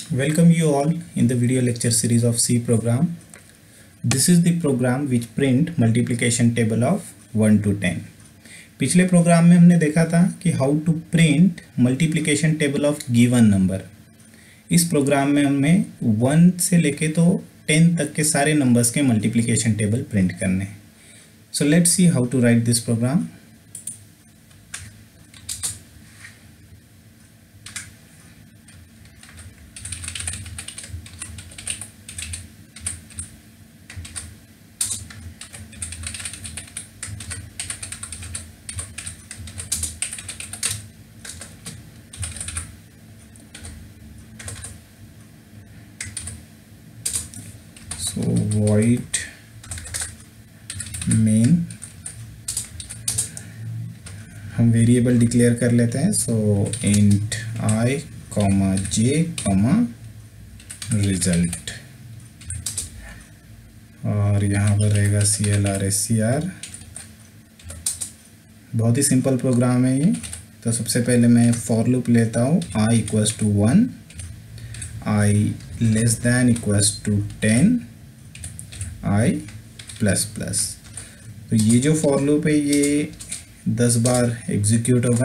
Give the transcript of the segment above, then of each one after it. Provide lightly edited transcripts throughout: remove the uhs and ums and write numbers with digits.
Welcome you all in the video lecture series of C program. This is the program which print multiplication table of 1 to 10. पिछले programme में हमने देखा था कि how to print multiplication table of given number. इस program में हमें 1 से लेके तो 10 तक के सारे नंबर्स के मल्टीप्लिकेशन टेबल प्रिंट करने हैं। So let's see how to write this program. So void main हम वेरिएबल डिक्लेयर कर लेते हैं। So int I comma J comma result, और यहाँ पर रहेगा CLR बहुत ही सिंपल प्रोग्राम है ये। तो सबसे पहले मैं फॉर लूप लेता हूँ i equals to 1, i less than equals to 10, i plus plus. तो ये जो फॉर लूप है ये 10 बार एग्जीक्यूट होगा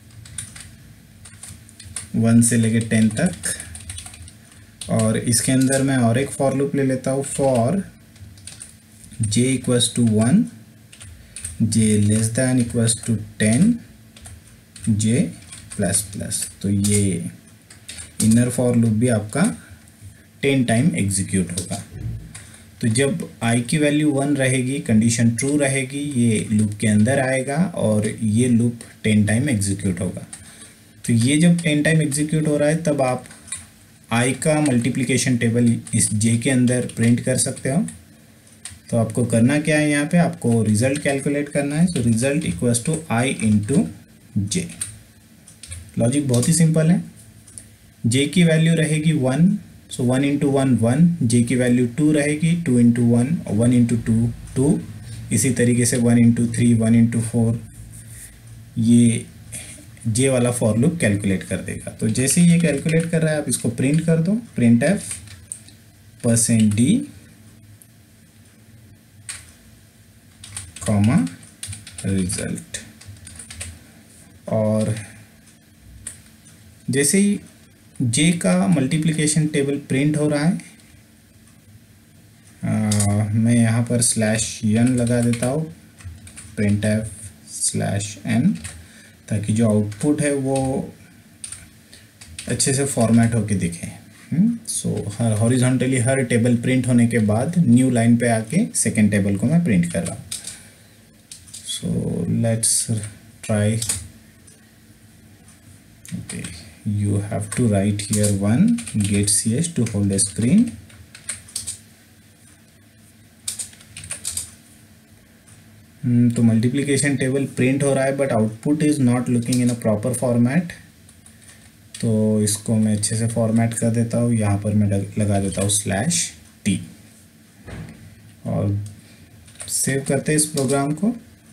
1 से लेके 10 तक। और इसके अंदर मैं और एक फॉर लूप ले लेता हूँ for j equals to 1, j less than equals to 10, j plus plus. तो ये इनर फॉर लूप भी आपका 10 टाइम एग्जीक्यूट होगा। तो जब i की वैल्यू 1 रहेगी, कंडीशन ट्रू रहेगी, ये लूप के अंदर आएगा और ये लूप 10 टाइम एग्जीक्यूट होगा। तो ये जब 10 टाइम एग्जीक्यूट हो रहा है तब आप i का मल्टीप्लिकेशन टेबल इस j के अंदर प्रिंट कर सकते हो। तो आपको करना क्या है, यहाँ पे आपको रिजल्ट कैलकुलेट करना है। So result equals to i into j। Logic बहुत ही सिंपल है। j की वैल्यू रहेगी 1, सो 1 इंटू 1 1, j की वैल्यू 2 रहेगी, 2 इंटू 1, 1 इंटू 2 2, इसी तरीके से 1 इंटू 3, 1 इंटू 4, ये j वाला फॉर लूप कैलकुलेट कर देगा। तो जैसे ये कैलकुलेट कर रहा है आप इसको प्रिंट कर दो, print F %d comma result. और जैसे ही j का मल्टीप्लिकेशन टेबल प्रिंट हो रहा है मैं यहाँ पर /n लगा देता हूँ, प्रिंट एफ /n, ताकि जो आउटपुट है वो अच्छे से फॉर्मेट होके दिखे। सो हर हॉरिजॉन्टली हर टेबल प्रिंट होने के बाद न्यू लाइन पे आके सेकेंड टेबल को मैं प्रिंट कर रहा हूँ। So let's try. Okay, you have to write here 1 get ch to hold a screen। तो मल्टीप्लिकेशन टेबल प्रिंट हो रहा है but output is not looking in a proper format. तो इसको मैं अच्छे से फॉर्मेट कर देता हूँ। यहाँ पर मैं लगा देता हूँ /t और सेव करते हैं इस प्रोग्राम को।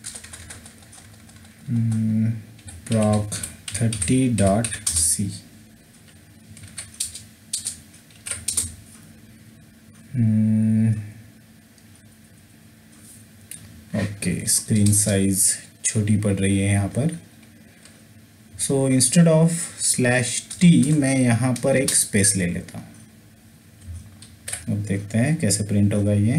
proc30.c। ओके, स्क्रीन साइज छोटी पड़ रही है यहाँ पर। सो इंस्टेड ऑफ /t मैं यहाँ पर एक स्पेस ले लेता हूँ। अब देखते हैं कैसे प्रिंट होगा ये।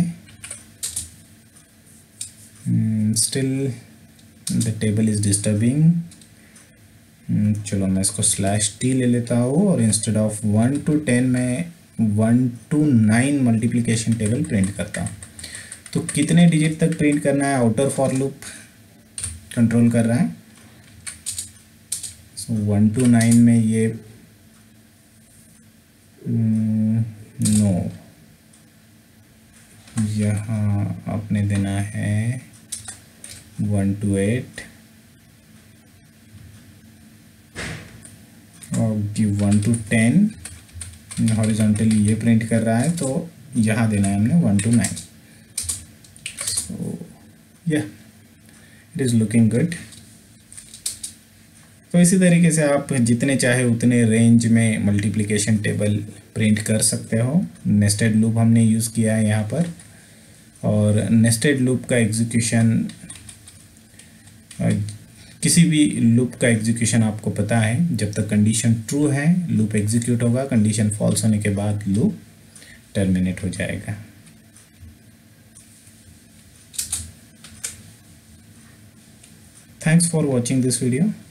Still the table is disturbing. चलो मैं इसको /t ले लेता हूँ और इंस्टेड ऑफ 1 to 10 मैं 1 to 9 मल्टीप्लिकेशन टेबल प्रिंट करता हूँ। तो कितने डिजिट तक प्रिंट करना है आउटर फॉर लूप कंट्रोल कर रहा है। सो 1 to 9 में ये नो, यहाँ आपने देना है 1 to 8 और 1 to 10 हॉरिजॉन्टली ये प्रिंट कर रहा है, तो यहाँ देना है हमने 1 to 9। सो या इट इज़ लुकिंग गुड। तो इसी तरीके से आप जितने चाहे उतने रेंज में मल्टीप्लिकेशन टेबल प्रिंट कर सकते हो। नेस्टेड लूप हमने यूज़ किया है यहाँ पर, और नेस्टेड लूप का एग्जीक्यूशन, किसी भी लूप का एग्जीक्यूशन आपको पता है, जब तक कंडीशन ट्रू है लूप एग्जीक्यूट होगा, कंडीशन फॉल्स होने के बाद लूप टर्मिनेट हो जाएगा। Thanks for watching this video.